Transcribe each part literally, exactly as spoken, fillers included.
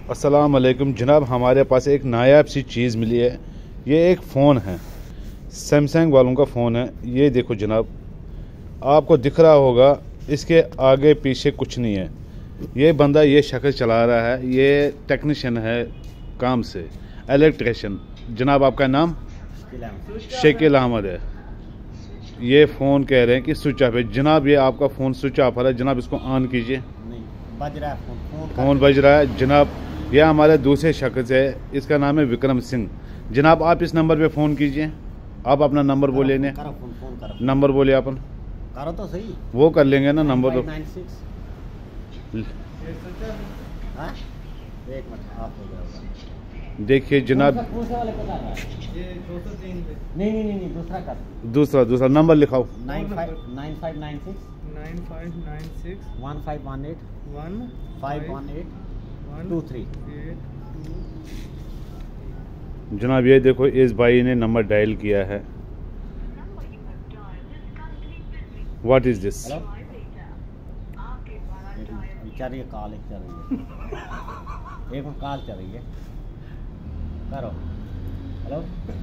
अस्सलाम वालेकुम जनाब, हमारे पास एक नायाब सी चीज़ मिली है। ये एक फ़ोन है, सैमसंग वालों का फ़ोन है। ये देखो जनाब, आपको दिख रहा होगा, इसके आगे पीछे कुछ नहीं है। ये बंदा ये शख्स चला रहा है, ये टेक्नीशियन है काम से, इलेक्ट्रिशियन। जनाब आपका नाम? शकील अहमद है। ये फ़ोन कह रहे हैं कि स्विच ऑफ है। जनाब ये आपका फ़ोन स्विच ऑफ है जनाब, इसको ऑन कीजिए। बज रहा है फ़ोन फ़ोन बज रहा है जनाब। यह हमारे दूसरे शख्स है, इसका नाम है विक्रम सिंह। जनाब आप इस नंबर पे फ़ोन कीजिए। आप अपना नंबर बोले ने नंबर बोले अपन करो तो सही, वो कर लेंगे ना नंबर तो। देखिए जनाब, नहीं नहीं नहीं दूसरा कर, दूसरा दूसरा नंबर लिखाओ। Nine five nine five nine six nine five nine six one five one eight one five one eight two three. जनाब ये देखो, इस भाई ने नंबर डायल किया है। What is this? चल रही है कॉल, एक चल रही है, एक कॉल चल रही है, करो। हेलो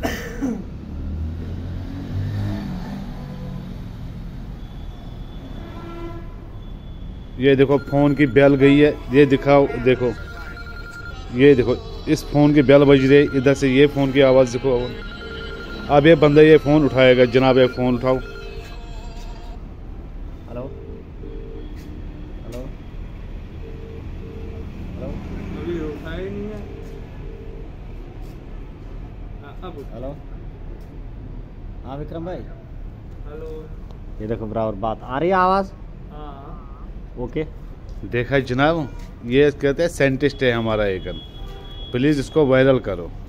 ये देखो फ़ोन की बेल गई है, ये दिखाओ। देखो ये देखो, इस फ़ोन की बेल बज रही है। इधर से ये फ़ोन की आवाज़ देखो। अब ये बंदा ये फ़ोन उठाएगा। जनाब ये फ़ोन उठाओ। हेलो हेलो हेलो अभी उठाया ही नहीं है। अब हेलो हाँ विक्रम भाई, हेलो। ये देखो बराबर बात आ रही है, आवाज़ हाँ ओके। देखा जनाब, ये कहते हैं साइंटिस्ट है हमारा एक। प्लीज़ इसको वायरल करो।